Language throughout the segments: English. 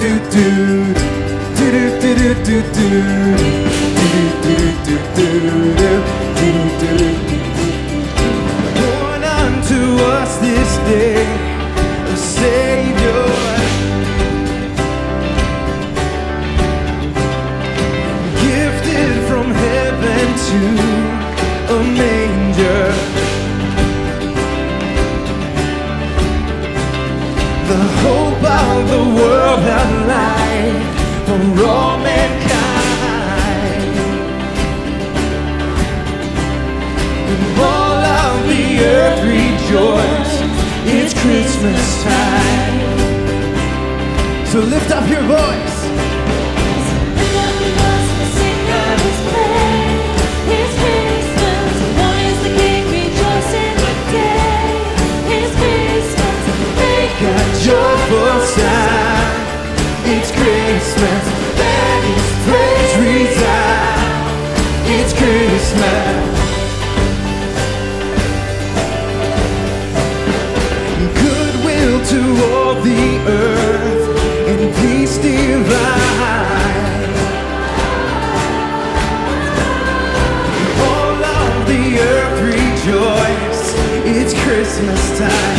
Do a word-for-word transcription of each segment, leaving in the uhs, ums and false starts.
Born unto us this day a Savior, gifted from heaven to a manger. The hope of the world and life for all mankind. And all of the earth rejoice, it's Christmas time. So lift up your voice. Joyful sound, it's Christmas, let His praise resound. It's Christmas. Goodwill to all the earth and peace divine. All of the earth rejoice, it's Christmas time.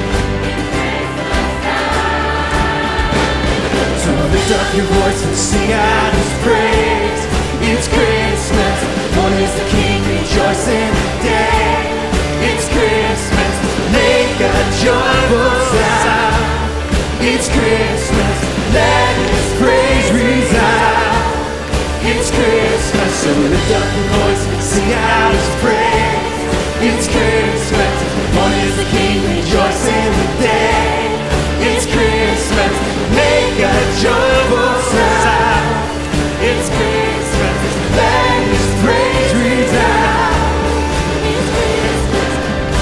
Lift up your voice and sing out His praise. It's Christmas, born is the King, rejoicing today. It's Christmas, make a joyful sound. It's Christmas, let His praise resound. It's Christmas, so lift up your voice and sing out His praise. It's Christmas, born is the King, rejoicing today. It's Christmas, make a joyful sound. It's Christmas, let His praise resound. It's Christmas.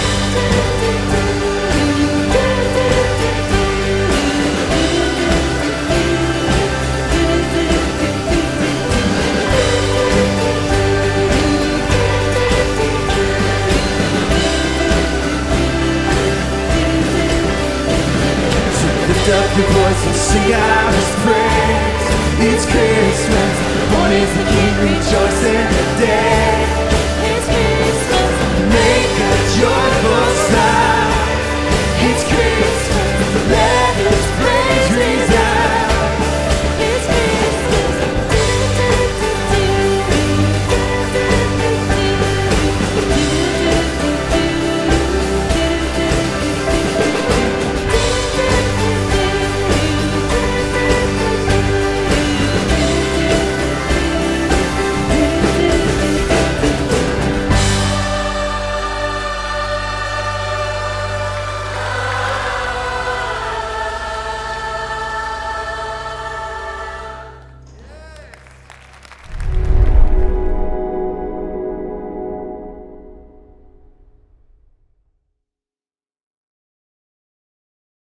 Lift up your voice and sing out His praise. It's Christmas, born is the King, rejoicing today.